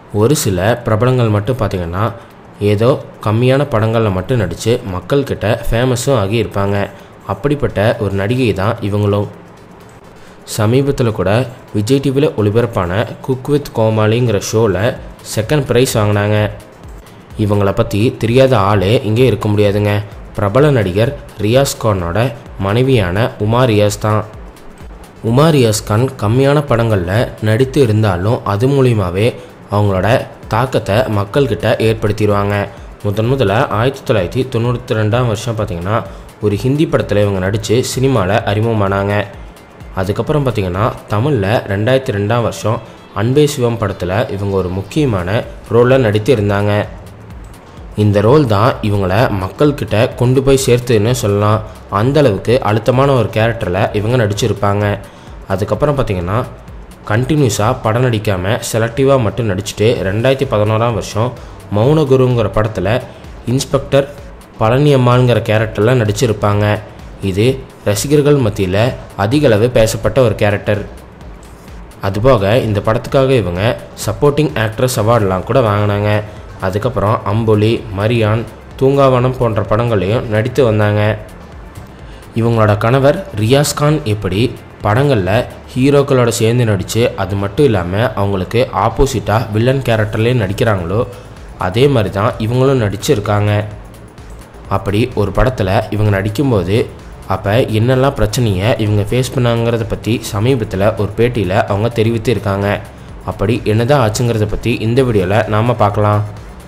ஒரு சில பிரபலங்கள் மட்டும் பார்த்திங்கன்னா ஏதோ கம்மியான படங்களில் மட்டும் நடித்து மக்கள்கிட்ட ஃபேமஸும் ஆகியிருப்பாங்க. அப்படிப்பட்ட ஒரு நடிகை தான் இவங்களும். சமீபத்தில் கூட விஜய் டிவியில் ஒளிபரப்பான குக் வித் கோமாளிங்கிற ஷோவில் செகண்ட் ப்ரைஸ் வாங்கினாங்க. இவங்கள பற்றி தெரியாத ஆளே இங்கே இருக்க முடியாதுங்க. பிரபல நடிகர் ரியாஸ் கானோட மனைவியான ரியாஸ் தான். ரியாஸ் கான் கம்மியான படங்களில் நடித்து இருந்தாலும் அது மூலியமாகவே அவங்களோட தாக்கத்தை மக்கள்கிட்ட ஏற்படுத்திடுவாங்க. முதல்ல 1992 பார்த்திங்கன்னா ஒரு ஹிந்தி படத்தில் இவங்க நடித்து சினிமாவில் அறிமுகமானாங்க. அதுக்கப்புறம் பார்த்திங்கன்னா தமிழில் 2002 அன்பே சிவம் படத்தில் இவங்க ஒரு முக்கியமான ரோலில் நடித்து இருந்தாங்க. இந்த ரோல் தான் இவங்களை மக்கள்கிட்ட கொண்டு போய் சேர்த்துன்னு சொல்லலாம். அந்தளவுக்கு அழுத்தமான ஒரு கேரக்டரில் இவங்க நடிச்சிருப்பாங்க. அதுக்கப்புறம் பார்த்திங்கன்னா கண்டினியூஸாக படம் நடிக்காமல் செலக்டிவாக மட்டும் நடிச்சுட்டு 2011 மௌனகுருங்கிற படத்தில் இன்ஸ்பெக்டர் பழனியம்மாள்ங்கிற கேரக்டரில் நடிச்சிருப்பாங்க. இது ரசிகர்கள் மத்தியில் அதிகளவு பேசப்பட்ட ஒரு கேரக்டர். அதுபோக இந்த படத்துக்காக இவங்க சப்போர்ட்டிங் ஆக்ட்ரஸ் அவார்டெலாம் கூட வாங்கினாங்க. அதுக்கப்புறம் அம்புலி, மரியான், தூங்காவனம் போன்ற படங்களையும் நடித்து வந்தாங்க. இவங்களோட கணவர் ரியாஸ் கான் எப்படி படங்களில் ஹீரோக்களோட சேர்ந்து நடித்து அது மட்டும் இல்லாமல் அவங்களுக்கு ஆப்போசிட்டாக வில்லன் கேரக்டர்லேயே நடிக்கிறாங்களோ அதே மாதிரி தான் இவங்களும் நடிச்சிருக்காங்க. அப்படி ஒரு படத்தில் இவங்க நடிக்கும்போது அப்போ என்னெல்லாம் பிரச்சனையை இவங்க ஃபேஸ் பண்ணாங்கிறத பற்றி சமீபத்தில் ஒரு பேட்டியில் அவங்க தெரிவித்து இருக்காங்க. அப்படி என்னதான் ஆச்சுங்கிறத பற்றி இந்த வீடியோவில் நாம் பார்க்கலாம்.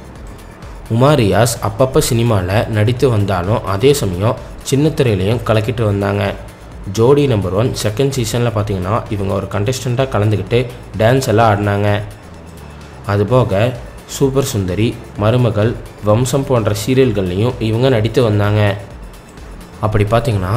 ரியாஸ் அப்பப்போ சினிமாவில் நடித்து வந்தாலும் அதே சமயம் சின்ன திரையிலையும் கலக்கிட்டு வந்தாங்க. ஜோடி நம்பர் 1 செகண்ட் சீசனில் பார்த்திங்கன்னா இவங்க ஒரு கண்டஸ்டண்ட்டாக கலந்துக்கிட்டு டான்ஸ் எல்லாம் ஆடினாங்க. அதுபோக சூப்பர் சுந்தரி, மருமகள், வம்சம் போன்ற சீரியல்கள்லையும் இவங்க நடித்து வந்தாங்க. அப்படி பார்த்திங்கன்னா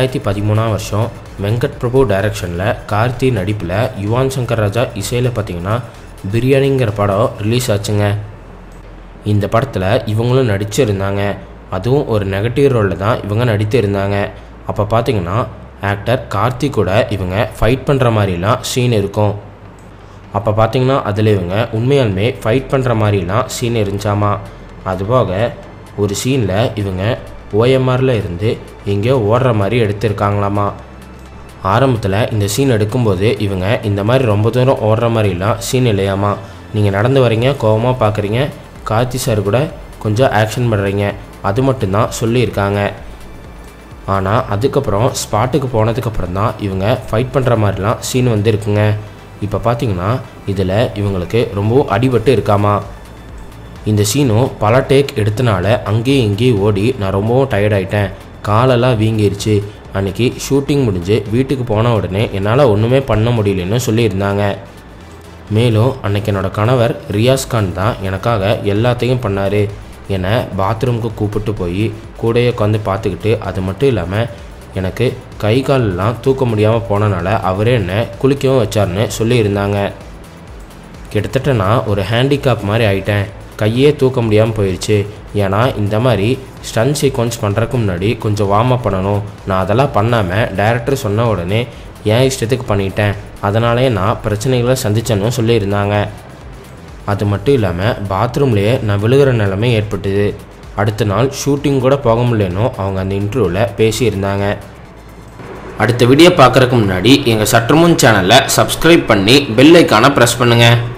2013 வெங்கட் பிரபு டைரக்ஷனில் கார்த்தி நடிப்பில் யுவான் சங்கர் ராஜா இசையில் பார்த்திங்கன்னா பிரியாணிங்கிற படம் ரிலீஸ் ஆச்சுங்க. இந்த படத்தில் இவங்களும் நடிச்சிருந்தாங்க. அதுவும் ஒரு நெகட்டிவ் ரோலில் தான் இவங்க நடித்து இருந்தாங்க. அப்போ பார்த்திங்கன்னா ஆக்டர் கார்த்தி கூட இவங்க ஃபைட் பண்ணுற மாதிரிலாம் சீன் இருக்கும். அப்போ பார்த்திங்கன்னா அதில் இவங்க உண்மையாலுமே ஃபைட் பண்ணுற மாதிரிலாம் சீன் இருந்துச்சாமா. அதுபோக ஒரு சீனில் இவங்க ஓஎம்ஆரில் இருந்து எங்கேயோ ஓடுற மாதிரி எடுத்திருக்காங்களாமா. ஆரம்பத்தில் இந்த சீன் எடுக்கும்போது இவங்க இந்த மாதிரி ரொம்ப தூரம் ஓடுற மாதிரிலாம் சீன் இல்லையாமா. நீங்கள் நடந்து வரீங்க, கோபமாக பார்க்குறீங்க, கார்த்தி சார் கூட கொஞ்சம் ஆக்ஷன் பண்ணுறீங்க, அது மட்டும்தான் சொல்லியிருக்காங்க. ஆனால் அதுக்கப்புறம் ஸ்பாட்டுக்கு போனதுக்கப்புறம் தான் இவங்க ஃபைட் பண்ணுற மாதிரிலாம் சீன் வந்துருக்குங்க. இப்போ பார்த்திங்கன்னா இதில் இவங்களுக்கு ரொம்பவும் அடிபட்டு இருக்காமா. இந்த சீனும் பல டேக் எடுத்தனால அங்கேயும் இங்கேயும் ஓடி நான் ரொம்பவும் டயர்டாயிட்டேன், காலெல்லாம் வீங்கிருச்சு. அன்றைக்கி ஷூட்டிங் முடிஞ்சு வீட்டுக்கு போன உடனே என்னால் ஒன்றுமே பண்ண முடியலன்னு சொல்லியிருந்தாங்க. மேலும் அன்றைக்கி என்னோடய கணவர் ரியாஸ் கான் தான் எனக்காக எல்லாத்தையும் பண்ணார். என்னை பாத்ரூமுக்கு கூப்பிட்டு போய் கூடையே உட்காந்து பார்த்துக்கிட்டு, அது மட்டும் இல்லாமல் எனக்கு கை காலெலாம் தூக்க முடியாமல் போனனால அவரே என்னை குளிக்கவும் வச்சார்னு சொல்லியிருந்தாங்க. கிட்டத்தட்ட நான் ஒரு ஹேண்டிகேப் மாதிரி ஆகிட்டேன், கையே தூக்க முடியாமல் போயிடுச்சு. ஏன்னா இந்த மாதிரி ஸ்டன் சீக்வன்ஸ் பண்ணுறதுக்கு முன்னாடி கொஞ்சம் வார்ம் அப் பண்ணணும். நான் அதெல்லாம் பண்ணாமல் டைரக்டர் சொன்ன உடனே என் இஷ்டத்துக்கு பண்ணிட்டேன், அதனாலே நான் பிரச்சனைகளை சந்திச்சேன்னு சொல்லியிருந்தாங்க. அது மட்டும் இல்லாமல் பாத்ரூம்லேயே நான் விழுகிற நிலைமை ஏற்பட்டுது. அடுத்த நாள் ஷூட்டிங் கூட போக முடியலன்னு அவங்க அந்த இன்டர்வியூவில் பேசியிருந்தாங்க. அடுத்த வீடியோ பார்க்குறதுக்கு முன்னாடி எங்கள் சற்றுமுன் சேனலை சப்ஸ்கிரைப் பண்ணி பெல் ஐக்கானை ப்ரெஸ் பண்ணுங்கள்.